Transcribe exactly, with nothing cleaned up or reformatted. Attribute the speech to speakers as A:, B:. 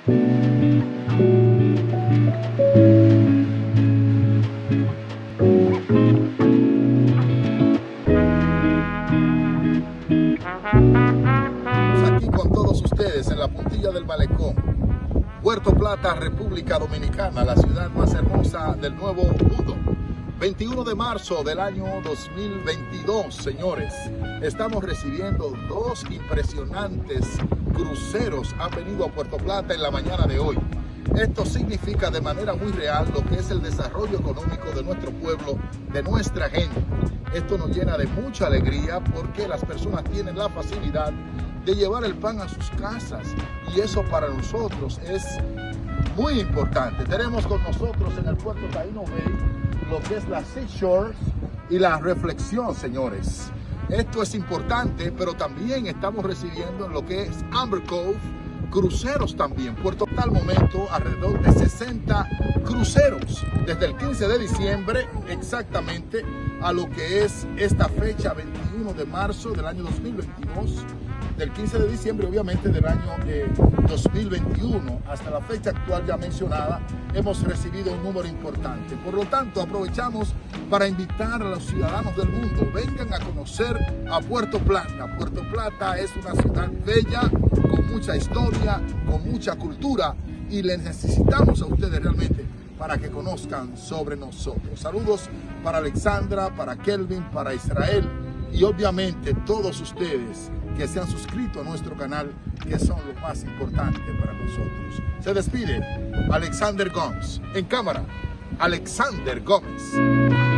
A: Aquí con todos ustedes en la puntilla del malecón, Puerto Plata, República Dominicana, la ciudad más hermosa del Nuevo Mundo. veintiuno de marzo del año dos mil veintidós, señores, estamos recibiendo dos impresionantes cruceros. Han venido a Puerto Plata en la mañana de hoy. Esto significa de manera muy real lo que es el desarrollo económico de nuestro pueblo, de nuestra gente. Esto nos llena de mucha alegría porque las personas tienen la facilidad de llevar el pan a sus casas y eso para nosotros es muy importante. Tenemos con nosotros en el puerto Taino Bay lo que es la Seashores y la reflexión, señores. Esto es importante, pero también estamos recibiendo en lo que es Amber Cove cruceros también. Puerto Plata al momento alrededor de sesenta cruceros desde el quince de diciembre exactamente a lo que es esta fecha veintiuno de marzo del año dos mil veintidós, del quince de diciembre obviamente del año eh, dos mil veintiuno hasta la fecha actual ya mencionada. Hemos recibido un número importante, por lo tanto aprovechamos para invitar a los ciudadanos del mundo, vengan a conocer a Puerto Plata. Puerto Plata es una ciudad bella, con mucha historia, con mucha cultura, y les necesitamos a ustedes realmente para que conozcan sobre nosotros. Saludos para Alexandra, para Kelvin, para Israel y obviamente todos ustedes que se han suscrito a nuestro canal, que son lo más importante para nosotros. Se despide Alexander Gómez. En cámara, Alexander Gómez.